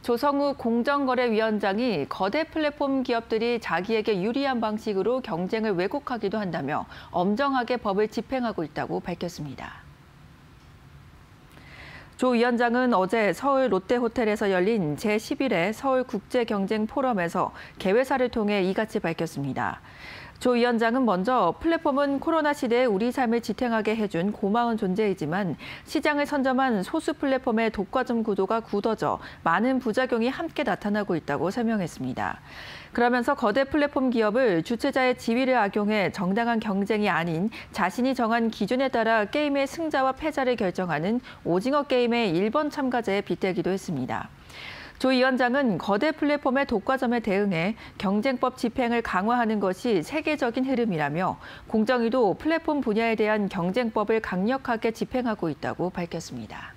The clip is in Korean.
조성우 공정거래위원장이 거대 플랫폼 기업들이 자기에게 유리한 방식으로 경쟁을 왜곡하기도 한다며 엄정하게 법을 집행하고 있다고 밝혔습니다. 조 위원장은 어제 서울 롯데호텔에서 열린 제11회 서울국제경쟁포럼에서 개회사를 통해 이같이 밝혔습니다. 조 위원장은 먼저 플랫폼은 코로나 시대에 우리 삶을 지탱하게 해준 고마운 존재이지만 시장을 선점한 소수 플랫폼의 독과점 구도가 굳어져 많은 부작용이 함께 나타나고 있다고 설명했습니다. 그러면서 거대 플랫폼 기업을 주체자의 지위를 악용해 정당한 경쟁이 아닌 자신이 정한 기준에 따라 게임의 승자와 패자를 결정하는 오징어 게임의 1번 참가자에 빗대기도 했습니다. 조 위원장은 거대 플랫폼의 독과점에 대응해 경쟁법 집행을 강화하는 것이 세계적인 흐름이라며 공정위도 플랫폼 분야에 대한 경쟁법을 강력하게 집행하고 있다고 밝혔습니다.